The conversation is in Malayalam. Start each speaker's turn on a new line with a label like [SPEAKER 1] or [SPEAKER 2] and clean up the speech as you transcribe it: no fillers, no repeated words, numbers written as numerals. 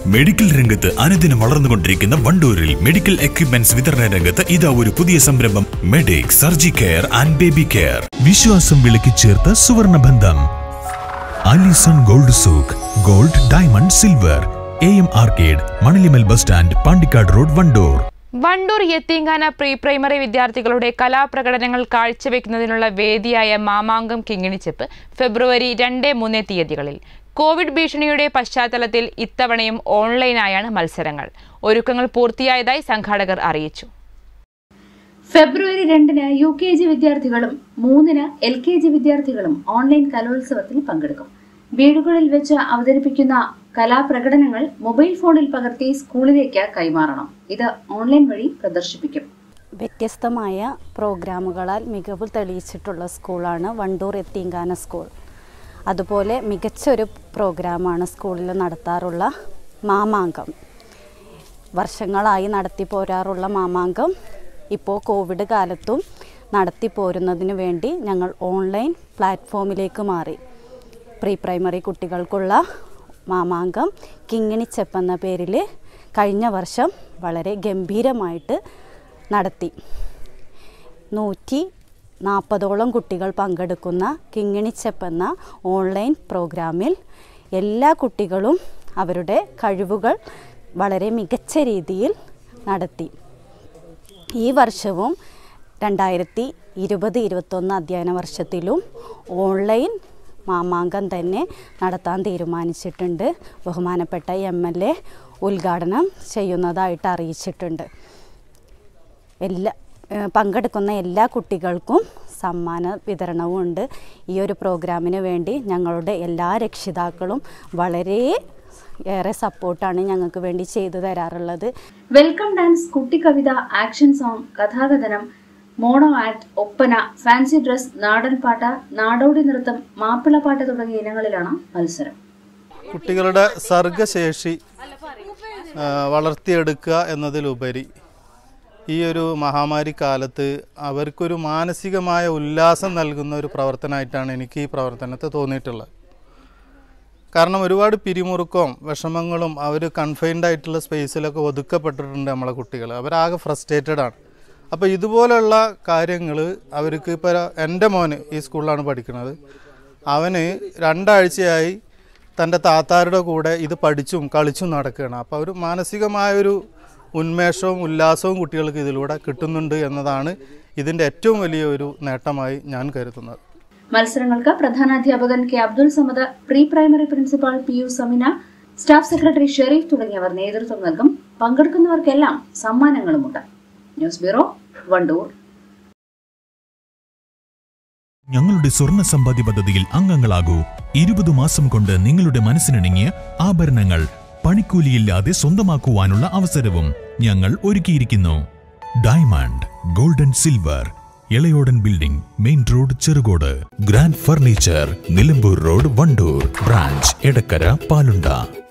[SPEAKER 1] മെഡിക്കൽ രംഗത്ത് അനുദിനം വളർന്നുകൊണ്ടിരിക്കുന്ന വണ്ടൂരിൽ മെഡിക്കൽ എക്യുപ്മെന്റ്സ് വിതരണ രംഗത്ത് ഇതാ ഒരു പുതിയ സംരംഭം medic surgi care and baby care. വിശ്വാസം വിളക്കി ചേർത്ത സുവർണബന്ധം. Alison gold souk, gold, diamond, silver. AM arcade, Manalimal bus stand, Pandikkad road, Wandoor.
[SPEAKER 2] Wandoor Yatheemkhana pre primary വിദ്യാർത്ഥികളുടെ കലാപ്രകടനങ്ങൾ കാഴ്ചവെക്കുന്നതിനുള്ള വേദിയായ മാമാങ്കം കിങ്ങിണിച്ചെപ്പ് ഫെബ്രുവരി 2-3 തീയതികളിൽ. കോവിഡ് ഭീഷണിയുടെ പശ്ചാത്തലത്തിൽ ഇത്തവണയും ഓൺലൈനായാണ് മത്സരങ്ങൾ. ഒരുക്കങ്ങൾ പൂർത്തിയായതായി സംഘാടകർ അറിയിച്ചു.
[SPEAKER 3] ഫെബ്രുവരി 2-ന് UKG വിദ്യാർത്ഥികളും 3-ന് LKG വിദ്യാർത്ഥികളും ഓൺലൈൻ കലോത്സവത്തിൽ പങ്കെടുക്കും. വീടുകളിൽ വെച്ച് അവതരിപ്പിക്കുന്ന കലാപ്രകടനങ്ങൾ മൊബൈൽ ഫോണിൽ പകർത്തി സ്കൂളിലേക്ക് കൈമാറണം. ഇത് ഓൺലൈൻ വഴി പ്രദർശിപ്പിക്കും.
[SPEAKER 4] വ്യത്യസ്തമായ പ്രോഗ്രാമുകളാൽ മികവ് തെളിയിച്ചിട്ടുള്ള സ്കൂളാണ് വണ്ടൂർ യത്തീംഖാന സ്കൂൾ. അതുപോലെ മികച്ചൊരു പ്രോഗ്രാമാണ് സ്കൂളിൽ നടത്താറുള്ള മാമാങ്കം. വർഷങ്ങളായി നടത്തിപ്പോരാറുള്ള മാമാങ്കം ഇപ്പോൾ കോവിഡ് കാലത്തും നടത്തിപ്പോരുന്നതിന് വേണ്ടി ഞങ്ങൾ ഓൺലൈൻ പ്ലാറ്റ്ഫോമിലേക്ക് മാറി. പ്രീ പ്രൈമറി കുട്ടികൾക്കുള്ള മാമാങ്കം കിങ്ങിണിച്ചെപ്പ് എന്ന പേരിൽ കഴിഞ്ഞ വർഷം വളരെ ഗംഭീരമായിട്ട് നടത്തി. 140ഓളം കുട്ടികൾ പങ്കെടുക്കുന്ന കിങ്ങിണിച്ചെപ്പ് എന്ന ഓൺലൈൻ പ്രോഗ്രാമിൽ എല്ലാ കുട്ടികളും അവരുടെ കഴിവുകൾ വളരെ മികച്ച രീതിയിൽ നടത്തി. ഈ വർഷവും 2020-21 അധ്യയന വർഷത്തിലും ഓൺലൈൻ മാമാങ്കം തന്നെ നടത്താൻ തീരുമാനിച്ചിട്ടുണ്ട്. ബഹുമാനപ്പെട്ട MLA ഉദ്ഘാടനം ചെയ്യുന്നതായിട്ട് അറിയിച്ചിട്ടുണ്ട്. പങ്കെടുക്കുന്ന എല്ലാ കുട്ടികൾക്കും സമ്മാന വിതരണവും ഉണ്ട്. ഈ ഒരു പ്രോഗ്രാമിന് വേണ്ടി ഞങ്ങളുടെ എല്ലാ രക്ഷിതാക്കളും വളരെ ഏറെ സപ്പോർട്ടാണ് ഞങ്ങൾക്ക് വേണ്ടി ചെയ്തു തരാറുള്ളത്.
[SPEAKER 3] വെൽക്കം ഡാൻസ്, കുട്ടിക്കവിത, ആക്ഷൻ സോങ്, കഥാകഥനം, mono act, Oppana, fancy dress, നാടൻ പാട്ട്, നാടോടി നൃത്തം, മാപ്പിളപ്പാട്ട് തുടങ്ങിയ ഇനങ്ങളിലാണ് മത്സരം.
[SPEAKER 5] കുട്ടികളുടെ സർഗശേഷി വളർത്തിയെടുക്കുക എന്നതിലുപരി ഈ ഒരു മഹാമാരി കാലത്ത് അവർക്കൊരു മാനസികമായ ഉല്ലാസം നൽകുന്ന ഒരു പ്രവർത്തനമായിട്ടാണ് എനിക്ക് ഈ പ്രവർത്തനത്തെ തോന്നിയിട്ടുള്ളത്. കാരണം ഒരുപാട് പിരിമുറുക്കവും വിഷമങ്ങളും അവർ കൺഫൈൻഡ് ആയിട്ടുള്ള സ്പേസിലൊക്കെ ഒതുക്കപ്പെട്ടിട്ടുണ്ട് നമ്മളെ കുട്ടികൾ. അവരാകെ ഫ്രസ്ട്രേറ്റഡ് ആണ്. അപ്പോൾ ഇതുപോലുള്ള കാര്യങ്ങൾ അവർക്ക് ഇപ്പോൾ എൻ്റെ മോന് ഈ സ്കൂളിലാണ് പഠിക്കുന്നത്. അവന് 2 ആഴ്ചയായി തൻ്റെ താത്താരുടെ കൂടെ ഇത് പഠിച്ചും കളിച്ചും നടക്കുകയാണ്. അപ്പോൾ ഒരു മാനസികമായൊരു ഉന്മേഷവും ഉല്ലാസവും കുട്ടികൾക്ക് ഇതിലൂടെ കിട്ടുന്നുണ്ട് എന്നതാണ് ഇതിൻ്റെ ഏറ്റവും വലിയ ഒരു നേട്ടമായി ഞാൻ കരുതുന്നത്.
[SPEAKER 3] മത്സരങ്ങൾക്ക് പ്രധാനാധ്യാപകൻ K. Abdul Samad, pre primary principal PU Sameena, staff secretary Sherif തുടങ്ങിയവർ നേതൃത്വം നൽകും. പങ്കെടുക്കുന്നവർക്കെല്ലാം സമ്മാനങ്ങളുമുണ്ട്. News bureau, Wandoor.
[SPEAKER 1] ഞങ്ങളുടെ സ്വർണ്ണ സമ്പാദ്യ പദ്ധതിയിൽ അംഗങ്ങളാകൂ. 20 മാസം കൊണ്ട് നിങ്ങളുടെ മനസ്സിനിണങ്ങിയ ആഭരണങ്ങൾ പണിക്കൂലിയില്ലാതെ സ്വന്തമാക്കുവാനുള്ള അവസരവും ഞങ്ങൾ ഒരുക്കിയിരിക്കുന്നു. Diamond, gold and silver, Elayodan building, main road, Cherukode. Grand furniture, Nilambur road, Wandoor. Branch Edakkara, Palunda.